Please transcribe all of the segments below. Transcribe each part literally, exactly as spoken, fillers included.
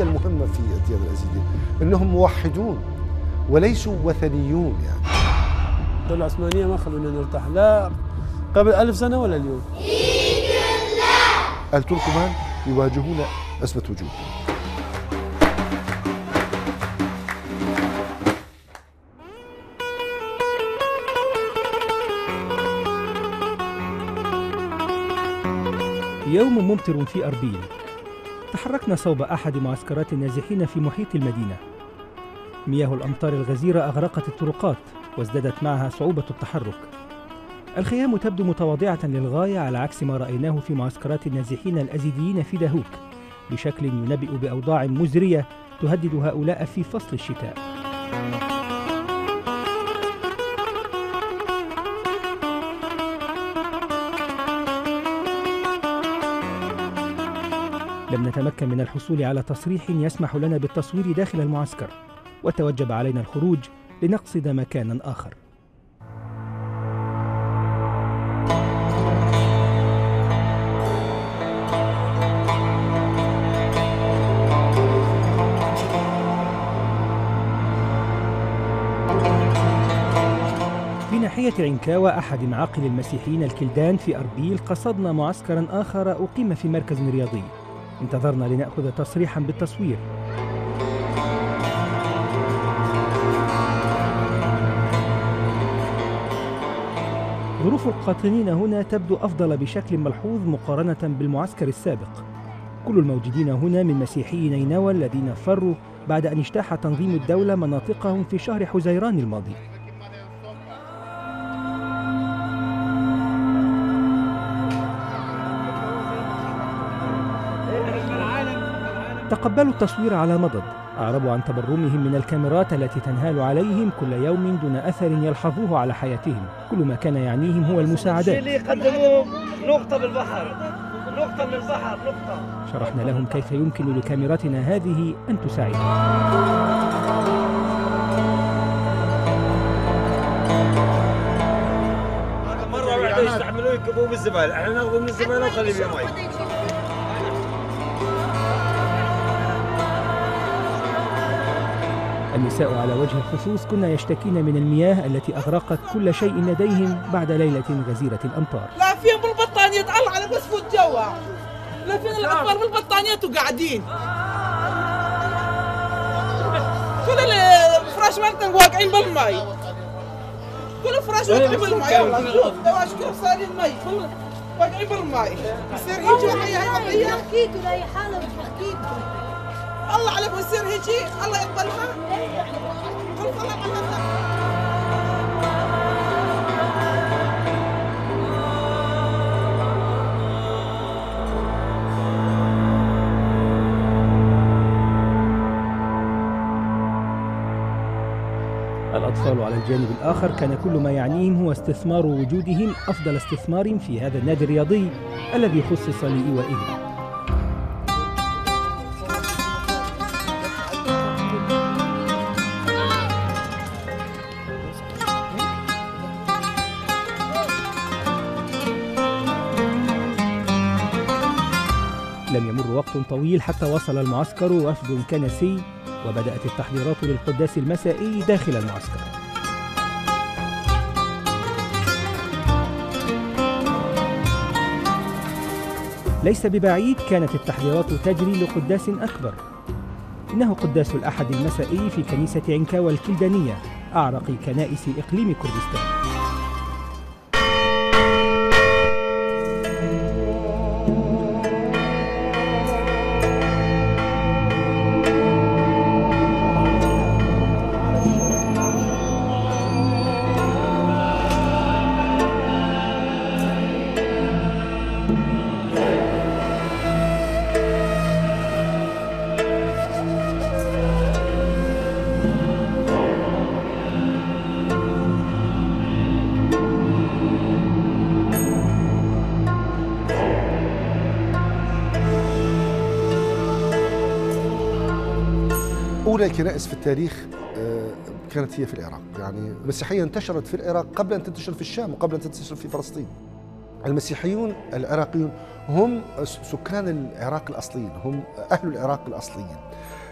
الميزة المهمة في الديانة الأزيدية أنهم موحدون وليسوا وثنيون. يعني الدولة العثمانية ما خلونا نرتاح لا قبل ألف سنة ولا اليوم. التركمان يواجهون أزمة وجود. يوم ممطر في أربيل. تحركنا صوب أحد معسكرات النازحين في محيط المدينة. مياه الأمطار الغزيرة أغرقت الطرقات وازدادت معها صعوبة التحرك. الخيام تبدو متواضعة للغاية على عكس ما رأيناه في معسكرات النازحين الأزيديين في دهوك، بشكل ينبئ بأوضاع مزرية تهدد هؤلاء في فصل الشتاء. لم نتمكن من الحصول على تصريح يسمح لنا بالتصوير داخل المعسكر، وتوجب علينا الخروج لنقصد مكانا آخر. في ناحية عنكاوى أحد معاقل المسيحيين الكلدان في أربيل قصدنا معسكرا آخر أقيم في مركز رياضي. انتظرنا لنأخذ تصريحا بالتصوير. ظروف القاطنين هنا تبدو أفضل بشكل ملحوظ مقارنة بالمعسكر السابق. كل الموجودين هنا من مسيحيي نينوى الذين فروا بعد أن اجتاح تنظيم الدولة مناطقهم في شهر حزيران الماضي. تقبلوا التصوير على مضض، أعربوا عن تبرمهم من الكاميرات التي تنهال عليهم كل يوم دون أثر يلحظوه على حياتهم. كل ما كان يعنيهم هو المساعدات. اللي يقدموا نقطة بالبحر، نقطة من البحر، نقطة. شرحنا لهم كيف يمكن لكاميراتنا هذه أن تساعدهم. مرة واحدة يستعملوا يكبوا بالزبالة، احنا ناخذ من الزبالة ونخلي فيها مي. النساء على وجه الخصوص كنا يشتكين من المياه التي أغرقت كل شيء لديهم بعد ليلة غزيرة الأمطار. لا فيهم بالبطانيات الله على بس فوت جوا، لا فينا الأطفال بالبطانيات وقاعدين. كل الفراش مالتنا واقعين بالمي، كل الفراش واقعين بالمي. والله شوف دواش كيف صار المي كل واقعين بالمي. يصير هيك وهي هي بحكيك ولا هي حالة بحكيك الله عليك ويصير هيجي الله يقبلها. الله عليك. الأطفال على الجانب الآخر كان كل ما يعنيهم هو استثمار وجودهم أفضل استثمار في هذا النادي الرياضي الذي خصص لإيوائهم. لم يمر وقت طويل حتى وصل المعسكر وفد كنسي، وبدأت التحضيرات للقداس المسائي داخل المعسكر. ليس ببعيد كانت التحضيرات تجري لقداس أكبر. إنه قداس الأحد المسائي في كنيسة عنكاوى الكلدانية، أعرق كنائس إقليم كردستان. أولى الكنائس في التاريخ كانت هي في العراق. يعني المسيحية انتشرت في العراق قبل أن تنتشر في الشام وقبل أن تنتشر في فلسطين. المسيحيون العراقيون هم سكان العراق الأصليين، هم أهل العراق الأصليين.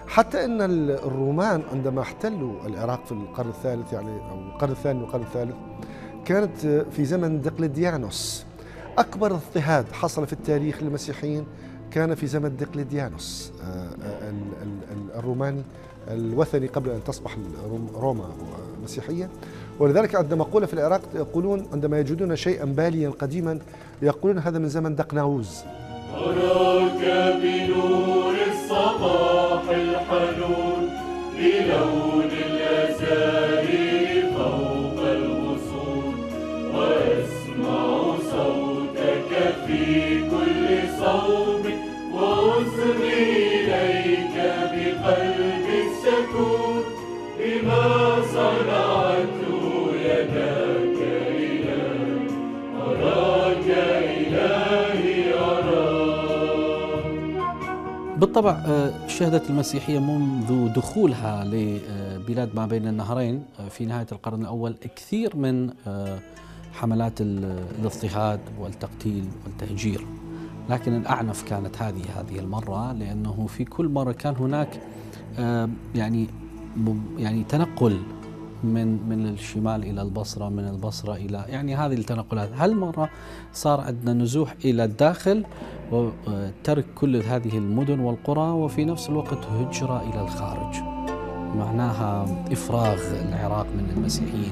حتى أن الرومان عندما احتلوا العراق في القرن الثالث يعني أو القرن الثاني والقرن الثالث كانت في زمن دقلديانوس. أكبر اضطهاد حصل في التاريخ للمسيحيين كان في زمن دقلديانوس الروماني الوثني قبل أن تصبح روما مسيحية. ولذلك عندما قول في العراق يقولون عندما يجدون شيئا باليا قديما يقولون هذا من زمن دقناوز. أراك بنور الصباح الحنون بلون الأزهار فوق الغصون وأسمع صوتك في كل صوب وأصغي إليك بقلب السكون بما صنعته يداك إلهي أراك إلهي أراك. بالطبع شهدت المسيحية منذ دخولها لبلاد ما بين النهرين في نهاية القرن الأول كثير من حملات الاضطهاد والتقتيل والتهجير، لكن الأعنف كانت هذه هذه المرة، لأنه في كل مرة كان هناك يعني يعني تنقل من من الشمال إلى البصرة، من البصرة إلى يعني هذه التنقلات. هالمرة صار عندنا نزوح إلى الداخل وترك كل هذه المدن والقرى، وفي نفس الوقت هجرة إلى الخارج، معناها إفراغ العراق من المسيحيين.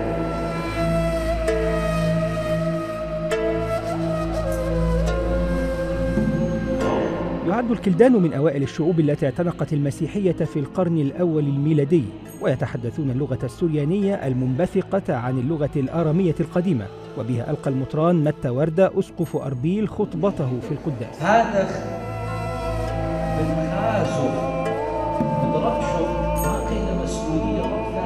يعد الكلدان من أوائل الشعوب التي اعتنقت المسيحية في القرن الأول الميلادي، ويتحدثون اللغة السريانية المنبثقة عن اللغة الآرامية القديمة، وبها ألقى المطران متى وردة أسقف أربيل خطبته في القداس. هذا بالخازو بالرقشو ما قيل مسؤولية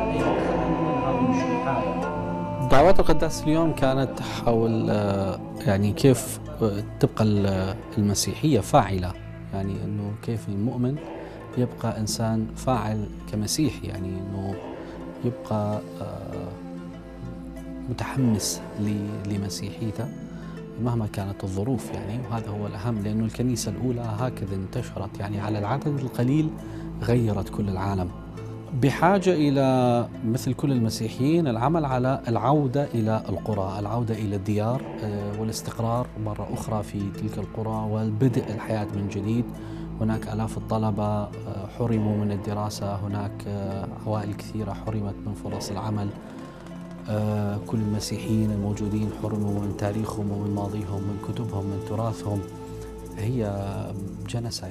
رفع دعوات القداس اليوم كانت حول يعني كيف تبقى المسيحية فاعلة، يعني أنه كيف المؤمن يبقى إنسان فاعل كمسيحي، يعني أنه يبقى متحمس لمسيحيته مهما كانت الظروف يعني. وهذا هو الأهم، لأنه الكنيسة الأولى هكذا انتشرت يعني على العدد القليل، غيرت كل العالم. بحاجة إلى مثل كل المسيحيين العمل على العودة إلى القرى، العودة إلى الديار والاستقرار مرة أخرى في تلك القرى والبدء الحياة من جديد. هناك آلاف الطلبة حرموا من الدراسة، هناك عوائل كثيرة حرمت من فرص العمل، كل المسيحيين الموجودين حرموا من تاريخهم ومن ماضيهم، من كتبهم، من تراثهم. هي جنسايد.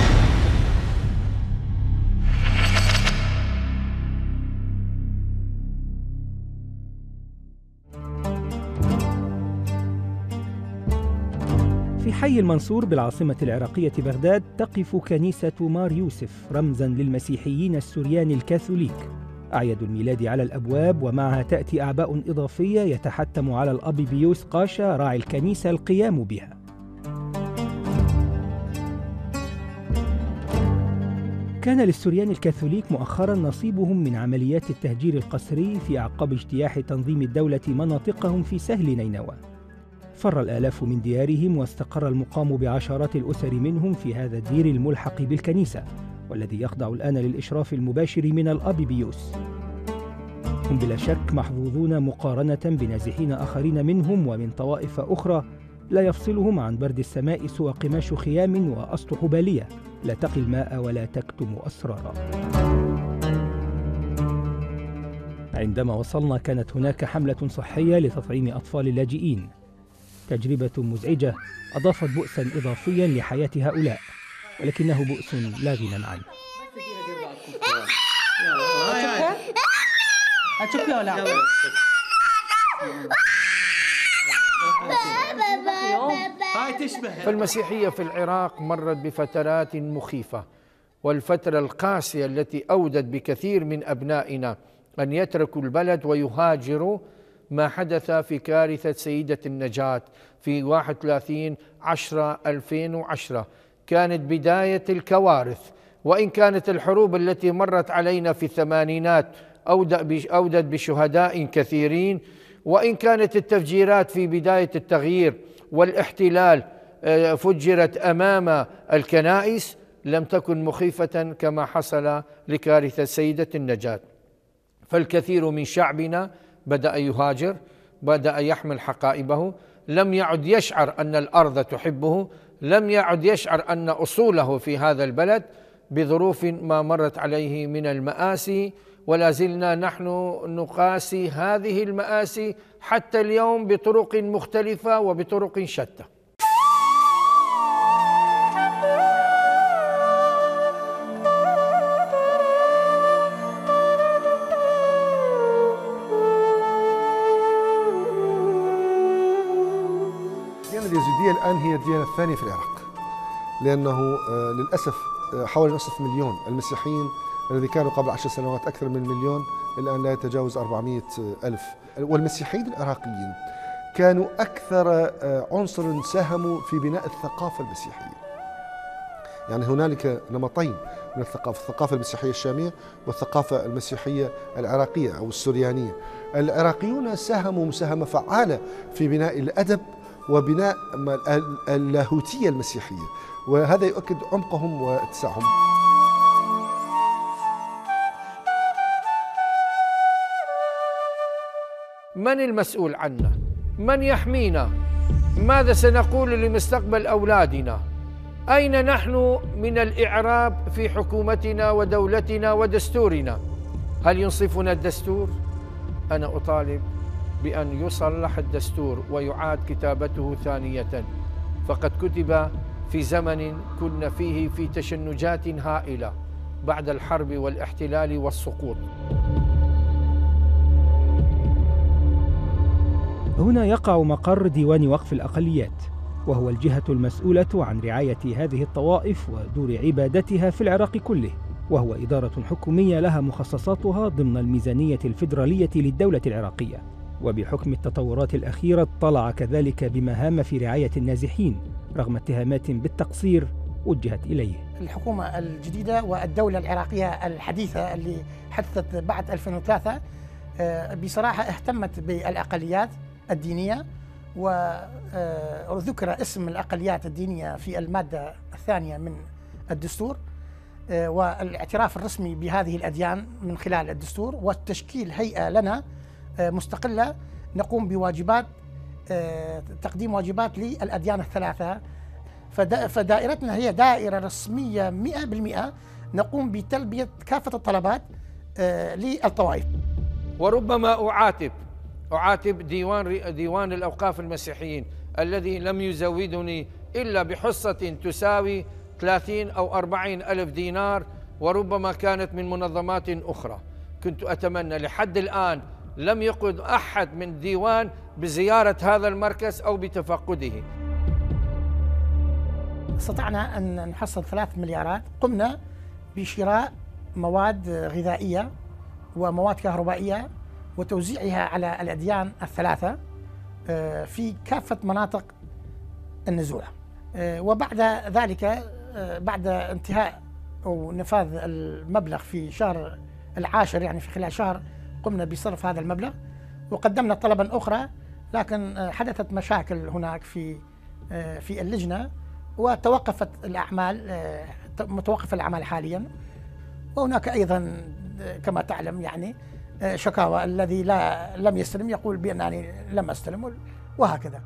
في حي المنصور بالعاصمة العراقية بغداد تقف كنيسة مار يوسف رمزاً للمسيحيين السريان الكاثوليك. أعياد الميلاد على الأبواب، ومعها تأتي أعباء إضافية يتحتم على الأب بيوس قاشا راعي الكنيسة القيام بها. كان للسريان الكاثوليك مؤخراً نصيبهم من عمليات التهجير القسري في أعقاب اجتياح تنظيم الدولة مناطقهم في سهل نينوى. فر الآلاف من ديارهم واستقر المقام بعشرات الأسر منهم في هذا الدير الملحق بالكنيسة، والذي يخضع الآن للإشراف المباشر من الأب بيوس. هم بلا شك محظوظون مقارنة بنازحين آخرين منهم ومن طوائف أخرى لا يفصلهم عن برد السماء سوى قماش خيام وأسطح بالية لا تقي الماء ولا تكتم أسرارا. عندما وصلنا كانت هناك حملة صحية لتطعيم أطفال اللاجئين، تجربة مزعجة أضافت بؤساً إضافياً لحياة هؤلاء، ولكنه بؤس لا غنى عنه. فالمسيحية في العراق مرت بفترات مخيفة، والفترة القاسية التي أودت بكثير من أبنائنا أن يتركوا البلد ويهاجروا ما حدث في كارثة سيدة النجاة في واحد وثلاثين عشرة ألفين وعشرة كانت بداية الكوارث. وإن كانت الحروب التي مرت علينا في الثمانينات أودت بشهداء كثيرين، وإن كانت التفجيرات في بداية التغيير والاحتلال فجرت أمام الكنائس، لم تكن مخيفة كما حصل لكارثة سيدة النجاة. فالكثير من شعبنا بدأ يهاجر، بدأ يحمل حقائبه، لم يعد يشعر أن الأرض تحبه، لم يعد يشعر أن أصوله في هذا البلد، بظروف ما مرت عليه من المآسي، ولا زلنا نحن نقاسي هذه المآسي حتى اليوم بطرق مختلفة وبطرق شتى. الديانة اليزيدية الآن هي الديانة الثانية في العراق، لأنه للأسف حوالي نصف مليون المسيحيين الذي كانوا قبل عشر سنوات أكثر من مليون الآن لا يتجاوز أربعمائة ألف. والمسيحيين العراقيين كانوا أكثر عنصر ساهموا في بناء الثقافة المسيحية. يعني هنالك نمطين من الثقافة، الثقافة المسيحية الشامية والثقافة المسيحية العراقية أو السريانية. العراقيون ساهموا مساهمة فعالة في بناء الأدب وبناء اللاهوتية المسيحية، وهذا يؤكد عمقهم واتساعهم. من المسؤول عنا؟ من يحمينا؟ ماذا سنقول لمستقبل أولادنا؟ أين نحن من الإعراب في حكومتنا ودولتنا ودستورنا؟ هل ينصفنا الدستور؟ أنا أطالب بأن يصلح الدستور ويعاد كتابته ثانية، فقد كتب في زمن كنا فيه في تشنجات هائلة بعد الحرب والاحتلال والسقوط. هنا يقع مقر ديوان وقف الأقليات، وهو الجهة المسؤولة عن رعاية هذه الطوائف ودور عبادتها في العراق كله، وهو إدارة حكومية لها مخصصاتها ضمن الميزانية الفيدرالية للدولة العراقية. وبحكم التطورات الأخيرة اطلع كذلك بمهام في رعاية النازحين رغم اتهامات بالتقصير وجهت إليه. الحكومة الجديدة والدولة العراقية الحديثة اللي حدثت بعد ألفين وثلاثة بصراحة اهتمت بالأقليات الدينية، وذكر اسم الأقليات الدينية في المادة الثانية من الدستور، والاعتراف الرسمي بهذه الأديان من خلال الدستور، وتشكيل هيئة لنا مستقلة نقوم بواجبات تقديم واجبات للأديان الثلاثة. فدائرتنا هي دائرة رسمية مئة بالمئة نقوم بتلبية كافة الطلبات للطوائف. وربما أعاتب أعاتب ديوان ديوان الأوقاف المسيحيين الذي لم يزودني إلا بحصة تساوي ثلاثين أو أربعين ألف دينار، وربما كانت من منظمات أخرى. كنت أتمنى، لحد الآن لم يقد أحد من ديوان بزيارة هذا المركز أو بتفقده. استطعنا أن نحصل ثلاث مليارات، قمنا بشراء مواد غذائية ومواد كهربائية وتوزيعها على الأديان الثلاثة في كافة مناطق النزوع. وبعد ذلك بعد انتهاء أو نفاذ المبلغ في شهر العاشر، يعني في خلال شهر، قمنا بصرف هذا المبلغ وقدمنا طلبا أخرى، لكن حدثت مشاكل هناك في في اللجنة وتوقفت الأعمال، متوقف الأعمال حاليا. وهناك أيضا كما تعلم يعني شكاوى، الذي لا لم يستلم يقول بأنني لم أستلم، وهكذا.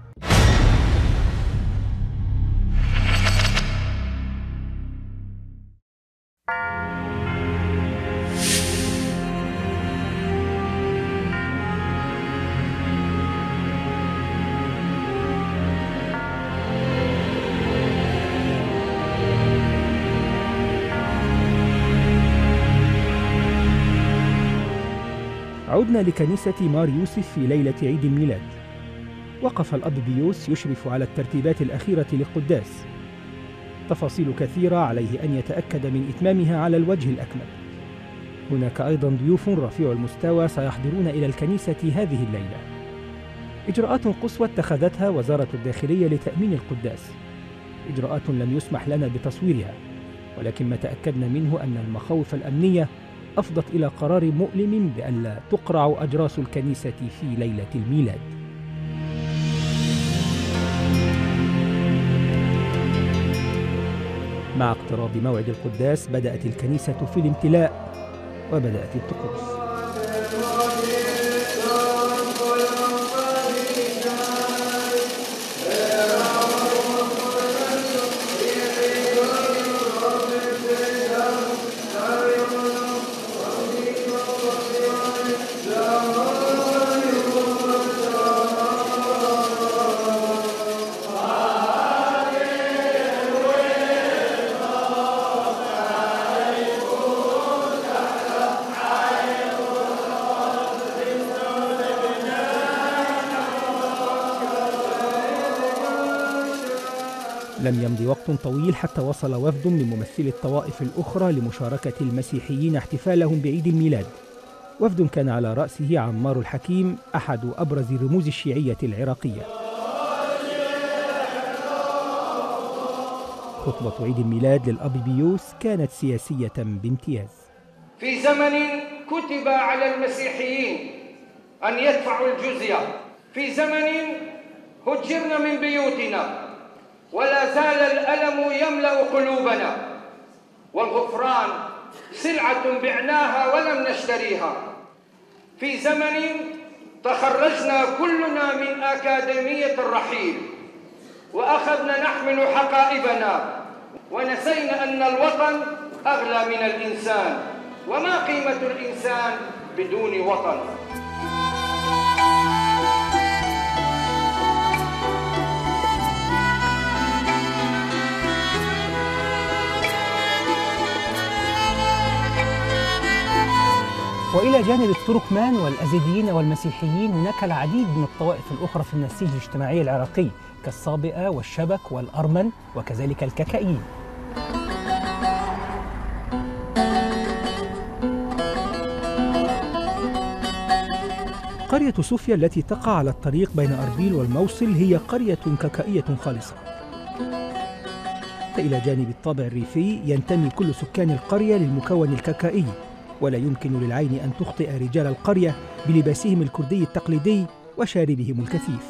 عدنا لكنيسة مار يوسف في ليلة عيد الميلاد. وقف الأب بيوس يشرف على الترتيبات الأخيرة للقداس. تفاصيل كثيرة عليه أن يتأكد من إتمامها على الوجه الأكمل. هناك أيضا ضيوف رفيع المستوى سيحضرون إلى الكنيسة هذه الليلة. إجراءات قصوى اتخذتها وزارة الداخلية لتأمين القداس، إجراءات لم يسمح لنا بتصويرها، ولكن ما تأكدنا منه أن المخاوف الأمنية أفضت إلى قرار مؤلم بأن لا تقرع أجراس الكنيسة في ليلة الميلاد. مع اقتراب موعد القداس بدأت الكنيسة في الامتلاء وبدأت الطقوس. لم يمض وقت طويل حتى وصل وفد من ممثلي الطوائف الأخرى لمشاركة المسيحيين احتفالهم بعيد الميلاد. وفد كان على رأسه عمار الحكيم، أحد أبرز رموز الشيعية العراقية. خطبة عيد الميلاد للأب بيوس كانت سياسية بامتياز. في زمن كتب على المسيحيين أن يدفعوا الجزية، في زمن هجرنا من بيوتنا ولا زال الألم يملأ قلوبنا، والغفران سلعة بعناها ولم نشتريها، في زمن تخرجنا كلنا من أكاديمية الرحيل وأخذنا نحمل حقائبنا ونسينا أن الوطن أغلى من الإنسان، وما قيمة الإنسان بدون وطن. وإلى جانب التركمان والأزيديين والمسيحيين هناك العديد من الطوائف الأخرى في النسيج الاجتماعي العراقي كالصابئة والشبك والأرمن وكذلك الككائيين. قرية صوفيا التي تقع على الطريق بين أربيل والموصل هي قرية ككائية خالصة. فإلى جانب الطابع الريفي ينتمي كل سكان القرية للمكون الككائي، ولا يمكن للعين أن تخطئ رجال القرية بلباسهم الكردي التقليدي وشاربهم الكثيف.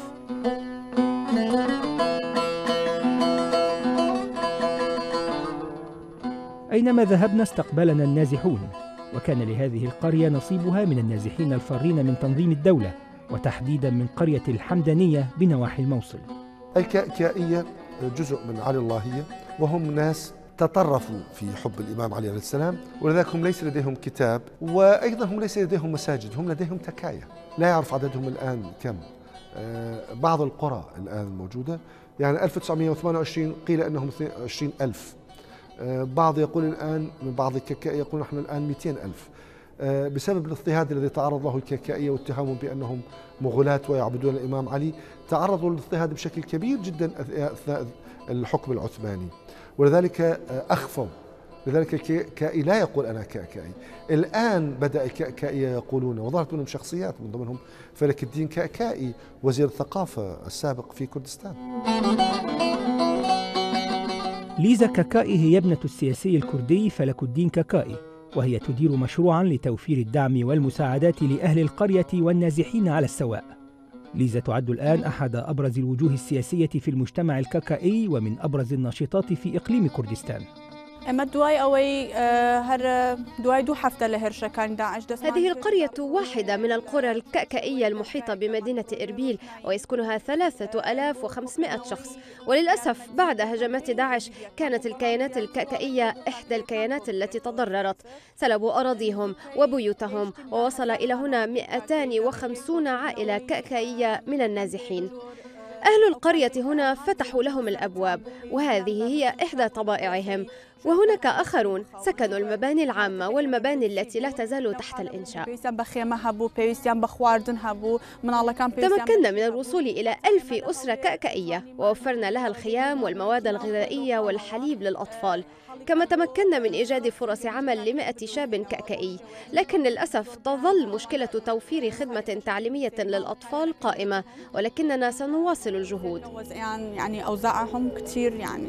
أينما ذهبنا استقبلنا النازحون، وكان لهذه القرية نصيبها من النازحين الفارين من تنظيم الدولة، وتحديدا من قرية الحمدانية بنواحي الموصل. الكائية جزء من علي اللهية، وهم ناس تطرفوا في حب الإمام علي عليه السلام، ولذلك هم ليس لديهم كتاب، وأيضا هم ليس لديهم مساجد، هم لديهم تكايا لا يعرف عددهم الآن كم. بعض القرى الآن موجودة، يعني ألف وتسعمئة وثمانية وعشرين قيل أنهم اثنين وعشرين ألف، بعض يقول الآن من بعض الككائية يقول نحن الآن مئتين ألف، بسبب الاضطهاد الذي تعرض له الككائية واتهامهم بأنهم مغلاة ويعبدون الإمام علي. تعرضوا للاضطهاد بشكل كبير جدا أثناء الحكم العثماني، ولذلك أخفوا. لذلك الكائي لا يقول أنا كائي. الآن بدأ الكائية يقولون، وظهرت منهم شخصيات من ضمنهم فلك الدين كائي وزير الثقافة السابق في كردستان. ليزا كاكائي هي ابنة السياسي الكردي فلك الدين كاكائي، وهي تدير مشروعا لتوفير الدعم والمساعدات لأهل القرية والنازحين على السواء. ليزا تعد الآن أحد أبرز الوجوه السياسية في المجتمع الكاكائي ومن أبرز الناشطات في إقليم كردستان. هذه القرية واحدة من القرى الكأكائية المحيطة بمدينة إربيل، ويسكنها ثلاثة آلاف وخمسمائة شخص. وللأسف بعد هجمات داعش كانت الكيانات الكأكائية إحدى الكيانات التي تضررت، سلبوا أراضيهم وبيوتهم، ووصل إلى هنا مئتين وخمسين عائلة كأكائية من النازحين. أهل القرية هنا فتحوا لهم الأبواب، وهذه هي إحدى طبائعهم. وهناك آخرون سكنوا المباني العامة والمباني التي لا تزال تحت الإنشاء. تمكنا من الوصول إلى ألف أسرة كأكائية، ووفرنا لها الخيام والمواد الغذائية والحليب للأطفال، كما تمكنا من إيجاد فرص عمل لمئة شاب كأكائي. لكن للأسف تظل مشكلة توفير خدمة تعليمية للأطفال قائمة، ولكننا سنواصل الجهود. يعني أوزاعهم كثير يعني.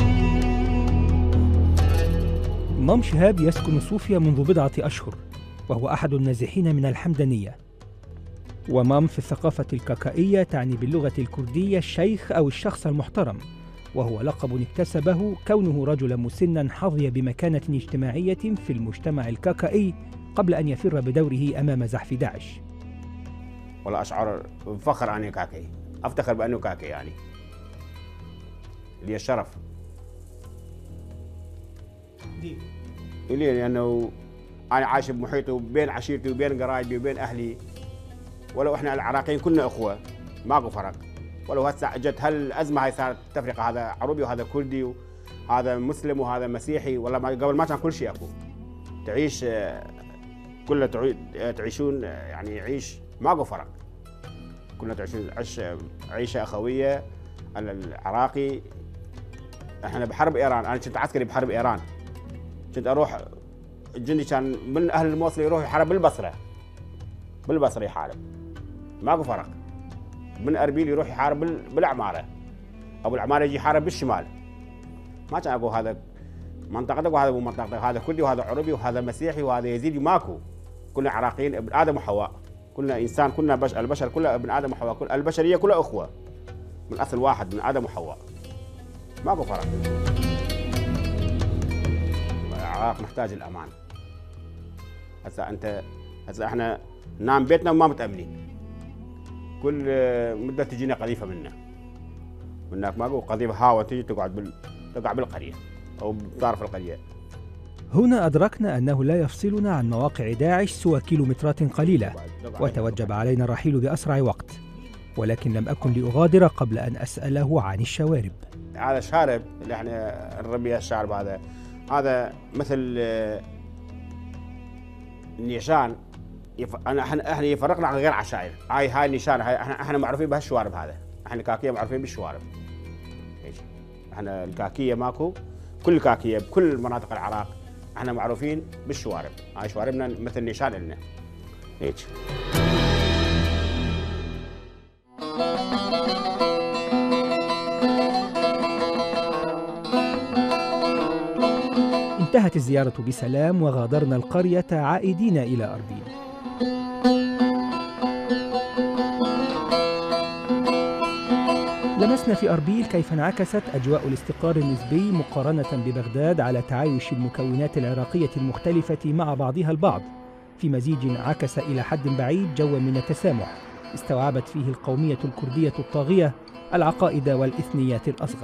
مام شهاب يسكن صوفيا منذ بضعة أشهر، وهو أحد النازحين من الحمدانية. ومام في الثقافة الكاكائية تعني باللغة الكردية الشيخ أو الشخص المحترم، وهو لقب اكتسبه كونه رجلا مسنا حظي بمكانة اجتماعية في المجتمع الكاكائي قبل أن يفر بدوره أمام زحف داعش. والله أشعر بفخر أني كاكي، أفتخر بأنه كاكي، يعني لي الشرف لي، لأنه أنا عايش بمحيطه بين عشيرتي وبين قرايبي وبين أهلي، ولو إحنا العراقيين كلنا أخوة ماكو فرق. ولو هسه جت هالأزمة هاي صارت تفرقة، هذا عربي وهذا كردي وهذا مسلم وهذا مسيحي، والله قبل ما كان كل شيء أكو. تعيش كلنا تعيشون يعني يعيش ماكو فرق، كلنا تعيشون عيش عيشة أخوية. أنا العراقي احنا بحرب ايران، انا كنت عسكري بحرب ايران، كنت اروح الجندي كان من اهل الموصل يروح يحارب بالبصره، بالبصره يحارب ماكو فرق. من اربيل يروح يحارب بالعماره، ابو العماره يجي يحارب بالشمال. ما كان اقول هذا منطقتك وهذا مو منطقتك، هذا كردي وهذا عربي وهذا مسيحي وهذا يزيدي، ماكو. كلنا عراقيين، ابن ادم وحواء، كلنا انسان، كلنا بشر، البشر كلها ابن ادم وحواء، كل البشريه كلها اخوه من اصل واحد، من ادم وحواء، ماكو فرق. العراق محتاج الامان. هسه انت هسه احنا ننام بيتنا وما متامنين، كل مده تجينا قذيفه منا، هناك ماكو قذيفه هاوه تجي تقعد بال... تقع بالقريه او بطرف القريه. هنا أدركنا أنه لا يفصلنا عن مواقع داعش سوى كيلومترات قليلة، وتوجب علينا الرحيل بأسرع وقت، ولكن لم أكن لأغادر قبل أن أسأله عن الشوارب. هذا الشارب اللي احنا نربيه، الشارب هذا هذا مثل النيشان. يف... انا احنا احنا يفرقنا عن غير عشائر. هاي هاي النيشان، هاي احنا احنا معروفين بهالشوارب هذا، احنا الكاكيه معروفين بالشوارب. هيك احنا الكاكيه ماكو، كل الكاكيه بكل مناطق العراق احنا معروفين بالشوارب. هاي شواربنا مثل نيشان لنا هيك. انتهت الزيارة بسلام وغادرنا القرية عائدين إلى أربيل. لمسنا في أربيل كيف انعكست أجواء الاستقرار النسبي مقارنة ببغداد على تعايش المكونات العراقية المختلفة مع بعضها البعض، في مزيج انعكس إلى حد بعيد جوا من التسامح استوعبت فيه القومية الكردية الطاغية العقائد والإثنيات الأصغر.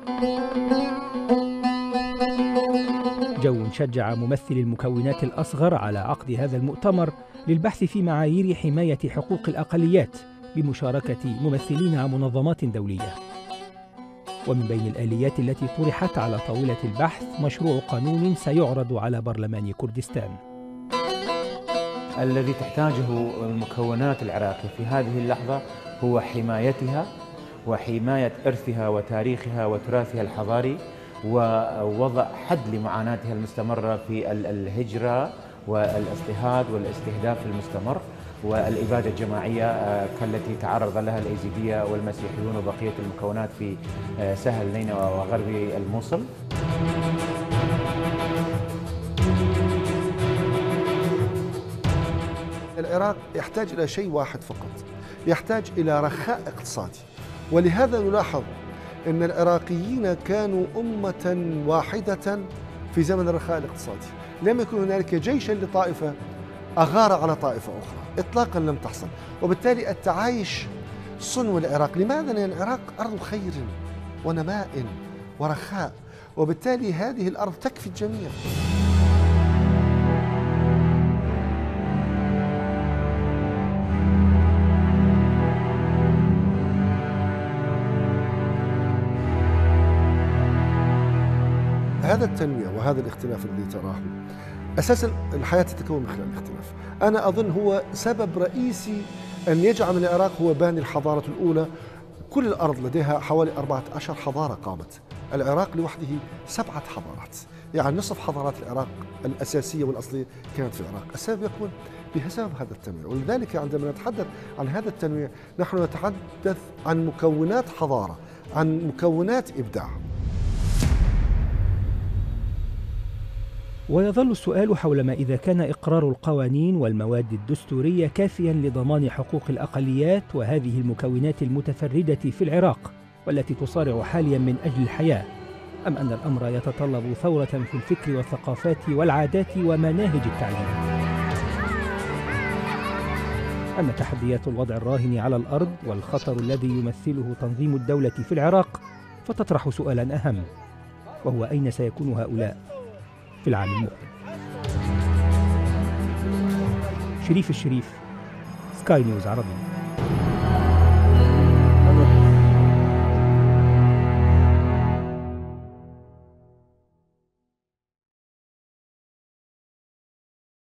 جو شجع ممثل المكونات الأصغر على عقد هذا المؤتمر للبحث في معايير حماية حقوق الأقليات بمشاركة ممثلين عن منظمات دولية. ومن بين الآليات التي طرحت على طاولة البحث مشروع قانون سيعرض على برلمان كردستان. الذي تحتاجه المكونات العراقية في هذه اللحظة هو حمايتها وحماية إرثها وتاريخها وتراثها الحضاري، ووضع حد لمعاناتها المستمرة في الهجرة والاضطهاد والاستهداف المستمر والإبادة الجماعية كالتي تعرض لها الأيزيدية والمسيحيون وبقية المكونات في سهل نينوى وغرب الموصل. العراق يحتاج إلى شيء واحد فقط، يحتاج إلى رخاء اقتصادي، ولهذا نلاحظ أن العراقيين كانوا أمة واحدة في زمن الرخاء الاقتصادي. لم يكن هنالك جيشا لطائفة أغار على طائفة أخرى، إطلاقا لم تحصل، وبالتالي التعايش صنو العراق. لماذا؟ لأن العراق أرض خير ونماء ورخاء، وبالتالي هذه الأرض تكفي الجميع. هذا التنويع وهذا الاختلاف الذي تراه أساسا الحياة تتكون من خلال الاختلاف. أنا أظن هو سبب رئيسي أن يجعل العراق هو باني الحضارة الأولى. كل الأرض لديها حوالي أربعة عشر حضارة قامت، العراق لوحده سبعة حضارات، يعني نصف حضارات العراق الأساسية والأصلية كانت في العراق. السبب يكون بسبب هذا التنويع، ولذلك عندما نتحدث عن هذا التنويع نحن نتحدث عن مكونات حضارة، عن مكونات إبداع. ويظل السؤال حول ما إذا كان إقرار القوانين والمواد الدستورية كافياً لضمان حقوق الأقليات وهذه المكونات المتفردة في العراق والتي تصارع حالياً من أجل الحياة، أم أن الأمر يتطلب ثورة في الفكر والثقافات والعادات ومناهج التعليم. أما تحديات الوضع الراهن على الأرض والخطر الذي يمثله تنظيم الدولة في العراق فتطرح سؤالاً أهم، وهو أين سيكون هؤلاء في العام المقبل. شريف الشريف، سكاي نيوز عربي.